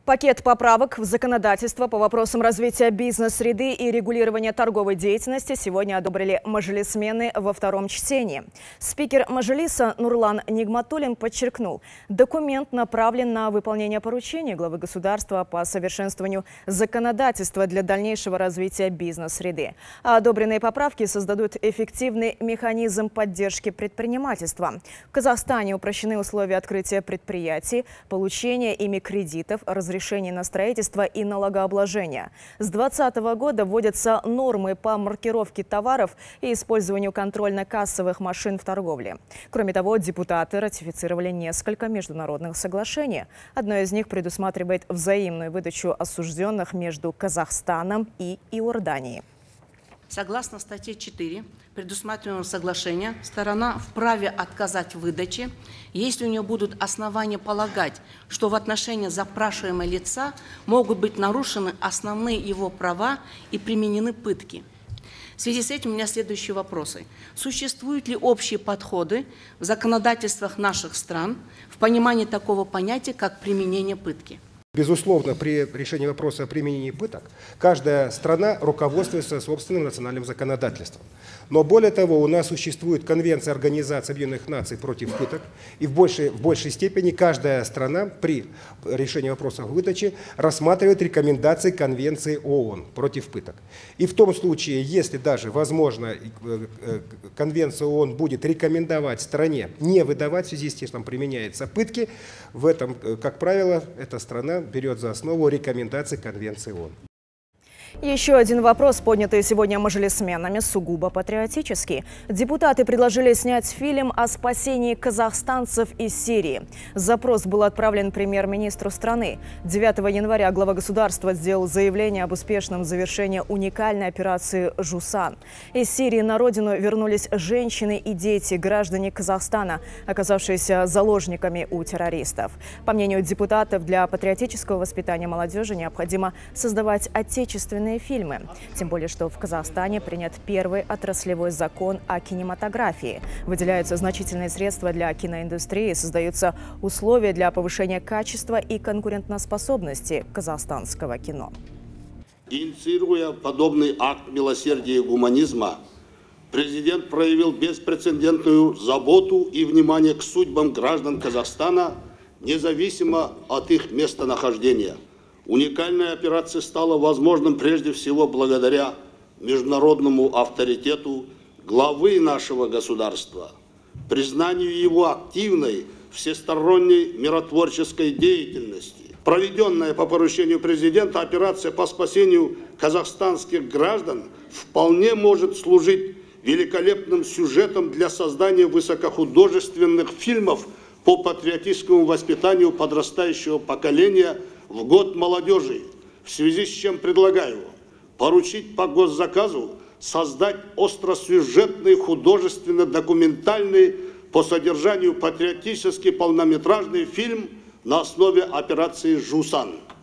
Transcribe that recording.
Пакет поправок в законодательство по вопросам развития бизнес-среды и регулирования торговой деятельности сегодня одобрили мажилисмены во втором чтении. Спикер Мажилиса Нурлан Нигматуллин подчеркнул, документ направлен на выполнение поручений главы государства по совершенствованию законодательства для дальнейшего развития бизнес-среды. А одобренные поправки создадут эффективный механизм поддержки предпринимательства. В Казахстане упрощены условия открытия предприятий, получения ими кредитов, разрешений на строительство и налогообложение. С 2020 года вводятся нормы по маркировке товаров и использованию контрольно-кассовых машин в торговле. Кроме того, депутаты ратифицировали несколько международных соглашений. Одно из них предусматривает взаимную выдачу осужденных между Казахстаном и Иорданией. Согласно статье 4 предусмотренного соглашения, сторона вправе отказать в выдаче, если у нее будут основания полагать, что в отношении запрашиваемого лица могут быть нарушены основные его права и применены пытки. В связи с этим у меня следующие вопросы. Существуют ли общие подходы в законодательствах наших стран в понимании такого понятия, как применение пытки? Безусловно, при решении вопроса о применении пыток каждая страна руководствуется собственным национальным законодательством. Но более того, у нас существует Конвенция Организации Объединенных Наций против пыток, и в большей степени каждая страна при решении вопроса о выдаче рассматривает рекомендации Конвенции ООН против пыток. И в том случае, если даже, возможно, Конвенция ООН будет рекомендовать стране не выдавать в связи с тем, что там применяются пытки, в этом, как правило, эта страна берет за основу рекомендации Конвенции ООН. Еще один вопрос, поднятый сегодня мажилисменами, сугубо патриотический. Депутаты предложили снять фильм о спасении казахстанцев из Сирии. Запрос был отправлен премьер-министру страны. 9 января глава государства сделал заявление об успешном завершении уникальной операции «Жусан». Из Сирии на родину вернулись женщины и дети, граждане Казахстана, оказавшиеся заложниками у террористов. По мнению депутатов, для патриотического воспитания молодежи необходимо создавать отечественные фильмы. Тем более, что в Казахстане принят первый отраслевой закон о кинематографии. Выделяются значительные средства для киноиндустрии, создаются условия для повышения качества и конкурентоспособности казахстанского кино. Инициируя подобный акт милосердия и гуманизма, президент проявил беспрецедентную заботу и внимание к судьбам граждан Казахстана, независимо от их местонахождения. Уникальная операция стала возможным прежде всего благодаря международному авторитету главы нашего государства, признанию его активной, всесторонней миротворческой деятельности. Проведенная по поручению президента операция по спасению казахстанских граждан вполне может служить великолепным сюжетом для создания высокохудожественных фильмов по патриотическому воспитанию подрастающего поколения в год молодежи, в связи с чем предлагаю поручить по госзаказу создать остросюжетный художественно-документальный по содержанию патриотический полнометражный фильм на основе операции «Жусан».